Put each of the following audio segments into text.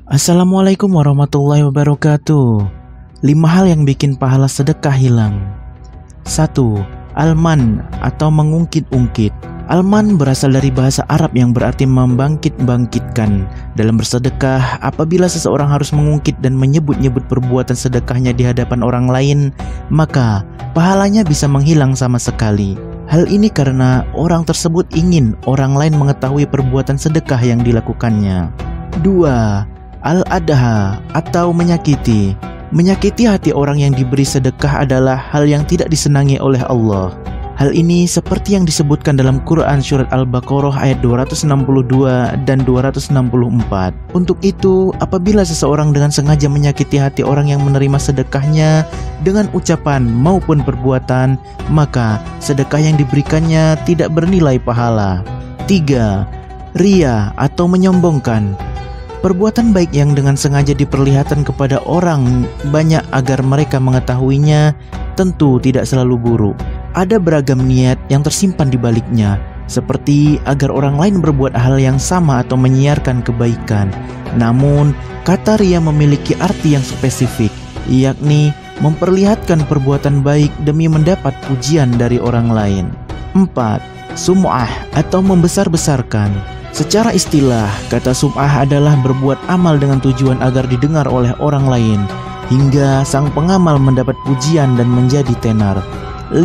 Assalamualaikum warahmatullahi wabarakatuh. 5 hal yang bikin pahala sedekah hilang. 1. Alman atau mengungkit-ungkit. Alman berasal dari bahasa Arab yang berarti membangkit-bangkitkan. Dalam bersedekah, apabila seseorang harus mengungkit dan menyebut-nyebut perbuatan sedekahnya di hadapan orang lain, maka pahalanya bisa menghilang sama sekali. Hal ini karena orang tersebut ingin orang lain mengetahui perbuatan sedekah yang dilakukannya. 2. Al-adha atau menyakiti. Menyakiti hati orang yang diberi sedekah adalah hal yang tidak disenangi oleh Allah. Hal ini seperti yang disebutkan dalam Quran surat Al-Baqarah ayat 262 dan 264. Untuk itu, apabila seseorang dengan sengaja menyakiti hati orang yang menerima sedekahnya dengan ucapan maupun perbuatan, maka sedekah yang diberikannya tidak bernilai pahala. 3. Riya atau menyombongkan. Perbuatan baik yang dengan sengaja diperlihatkan kepada orang banyak agar mereka mengetahuinya tentu tidak selalu buruk. Ada beragam niat yang tersimpan di baliknya, seperti agar orang lain berbuat hal yang sama atau menyiarkan kebaikan. Namun, kata riya memiliki arti yang spesifik, yakni memperlihatkan perbuatan baik demi mendapat pujian dari orang lain. 4. Sum'ah atau membesar-besarkan. Secara istilah, kata sum'ah adalah berbuat amal dengan tujuan agar didengar oleh orang lain, hingga sang pengamal mendapat pujian dan menjadi tenar. 5.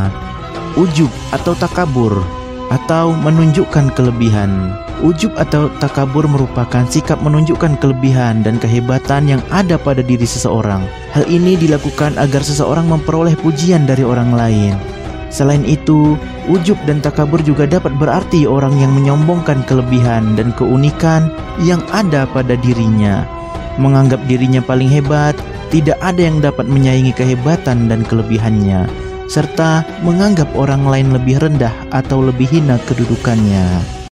Ujub atau takabur atau menunjukkan kelebihan. Ujub atau takabur merupakan sikap menunjukkan kelebihan dan kehebatan yang ada pada diri seseorang. Hal ini dilakukan agar seseorang memperoleh pujian dari orang lain. Selain itu, ujub dan takabur juga dapat berarti orang yang menyombongkan kelebihan dan keunikan yang ada pada dirinya. Menganggap dirinya paling hebat, tidak ada yang dapat menyaingi kehebatan dan kelebihannya, serta menganggap orang lain lebih rendah atau lebih hina kedudukannya.